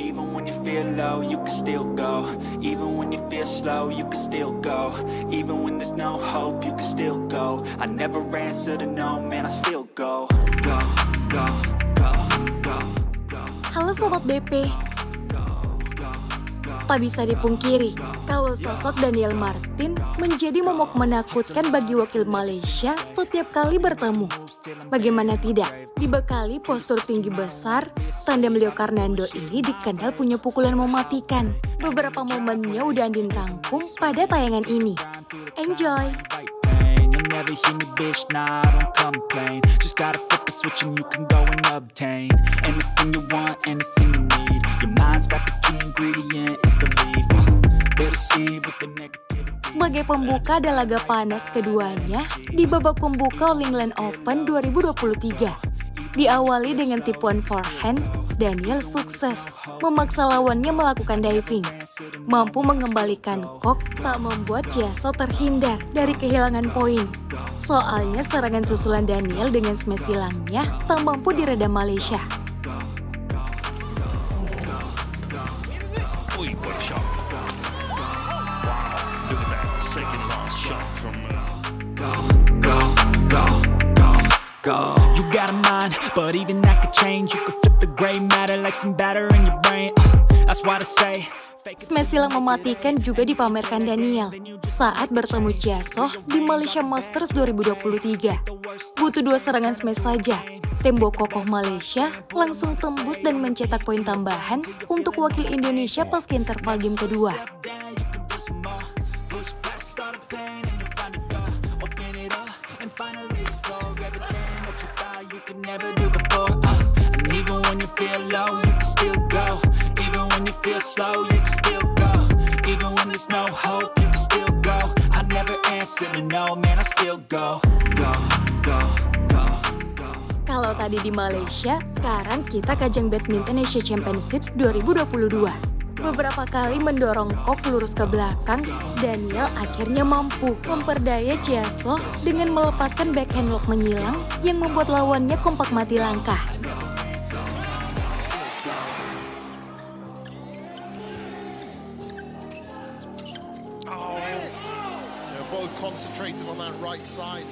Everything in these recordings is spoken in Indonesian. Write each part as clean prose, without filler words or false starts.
Even when you feel low, you can still go. Even when you feel slow, you can still go. Even when there's no hope, you can still go. I never answer to no, man, I still go. Go, go, go, go, go. Halo Sobat BP. Tak bisa dipungkiri, kalau sosok Daniel Martin menjadi momok menakutkan bagi wakil Malaysia setiap kali bertemu. Bagaimana tidak, dibekali postur tinggi besar, tandem Leo Carnando ini dikenal punya pukulan mematikan. Beberapa momennya udah Andin rangkum pada tayangan ini. Enjoy! Never hear me, bitch, nah, I don't complain. Just gotta flip the switch and you can go and obtain anything you want, anything you need. Your mind's got the key ingredient, it's belief. They'll deceive with the negativity. Sebagai pembuka ada laga panas keduanya di babak pembuka All England Open 2023. Diawali dengan tipuan forehand, Daniel sukses memaksa lawannya melakukan diving. Mampu mengembalikan kok, tak membuat Jaso terhindar dari kehilangan poin. Soalnya serangan susulan Daniel dengan smash silangnya tak mampu diredam Malaysia. Go. You got a mind, but even that could change. You could flip the gray matter like some batter in your brain. That's why I say. Smash silang mematikan juga dipamerkan Daniel saat bertemu Jaso di Malaysia Masters 2023. Butuh 2 serangan smash saja, tembok kokoh Malaysia langsung tembus dan mencetak poin tambahan untuk wakil Indonesia pasca interval game kedua. Never do before, and even when you feel low, you can still go. Even when you feel slow, you can still go. Even when there's no hope, you can still go. I never answer to no, man, I still go. Go, go, go, go. Kalau tadi di Malaysia, sekarang kita ke ajang badminton Asia Championships 2022. Beberapa kali mendorong kok lurus ke belakang, Daniel akhirnya mampu memperdaya Jaso dengan melepaskan backhand lock menyilang yang membuat lawannya kompak mati langkah. Oh, they're both concentrated on that right side.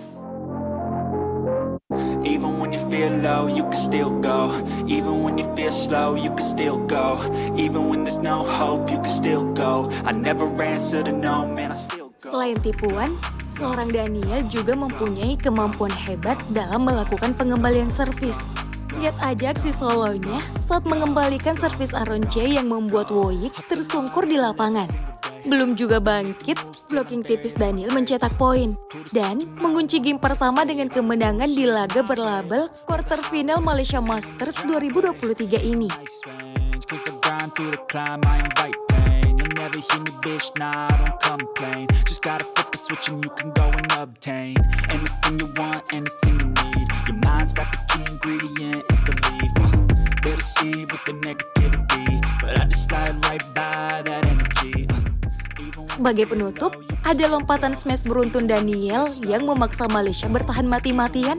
Even when you feel low, you can still go. Even when you feel slow, you can still go. Even when there's no hope, you can still go. I never answer to no, man, I still go. Selain tipuan, seorang Daniel juga mempunyai kemampuan hebat dalam melakukan pengembalian servis. Lihat aja aksi solonya saat mengembalikan servis Aaron Che yang membuat Woyik tersungkur di lapangan. Belum juga bangkit, blocking tipis Daniel mencetak poin dan mengunci game pertama dengan kemenangan di laga berlabel quarter final Malaysia Masters 2023 ini. Sebagai penutup, ada lompatan smash beruntun Daniel yang memaksa Malaysia bertahan mati-matian.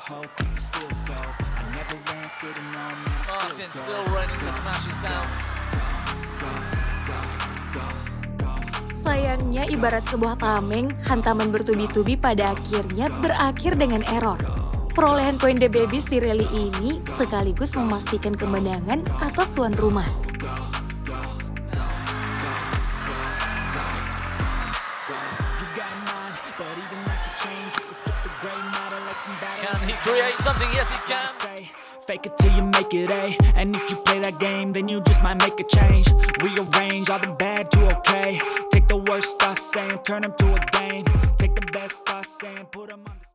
Sayangnya ibarat sebuah tameng, hantaman bertubi-tubi pada akhirnya berakhir dengan error. Perolehan poin The Babies di rally ini sekaligus memastikan kemenangan atas tuan rumah. Can he create something? Yes, he can. Fake it till you make it A. And if you play that game, then you just might make a change. Rearrange all the bad to okay. Take the worst thoughts saying, turn them to a game. Take the best thoughts saying, put them on the